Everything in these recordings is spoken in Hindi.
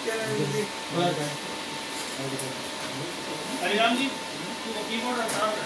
हरिराम जी कीबोर्ड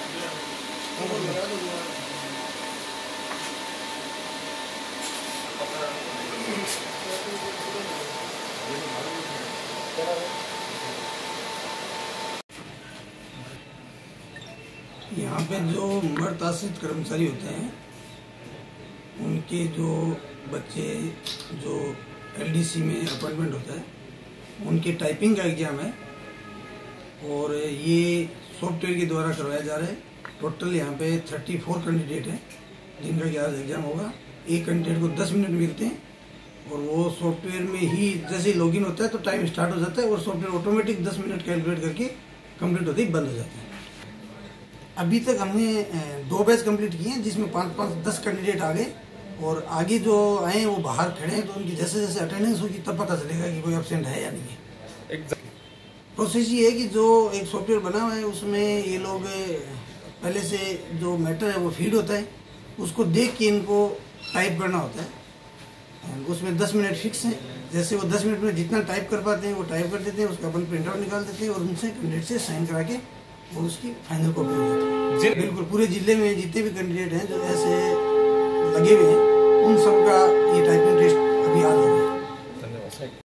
यहाँ पे जो मर्द आश्रित कर्मचारी होते हैं उनके जो बच्चे जो एलडीसी में अपॉइंटमेंट होता है उनके टाइपिंग का एग्जाम है और ये सॉफ्टवेयर के द्वारा करवाया जा रहा है। टोटल यहाँ पे 34 कैंडिडेट हैं जिनका कि आज एग्जाम होगा। एक कैंडिडेट को 10 मिनट मिलते हैं और वो सॉफ्टवेयर में ही जैसे ही लॉगिन होता है तो टाइम स्टार्ट हो जाता है और सॉफ्टवेयर ऑटोमेटिक 10 मिनट कैलकुलेट करके कंप्लीट होते ही बंद हो जाता है। अभी तक हमने 2 बैच कंप्लीट किए हैं जिसमें 5-5-10 कैंडिडेट आ गए और आगे जो आए वो बाहर खड़े हैं तो उनकी जैसे जैसे अटेंडेंस होगी तब पता चलेगा कि कोई एब्सेंट है या नहीं है। प्रोसेस ये है कि जो एक सॉफ्टवेयर बना हुआ है उसमें ये लोग पहले से जो मैटर है वो फीड होता है, उसको देख के इनको टाइप करना होता है। उसमें 10 मिनट फिक्स हैं, जैसे वो 10 मिनट में जितना टाइप कर पाते हैं वो टाइप कर देते हैं, उसका अपन प्रिंट आउट निकाल देते हैं और उनसे कैंडिडेट से साइन करा के और उसकी फाइनल कॉपी हो जाती है। बिल्कुल पूरे जिले में जितने भी कैंडिडेट हैं जो ऐसे लगे हुए हैं उन सबका ये टाइपिंग टेस्ट अभी आज होगा।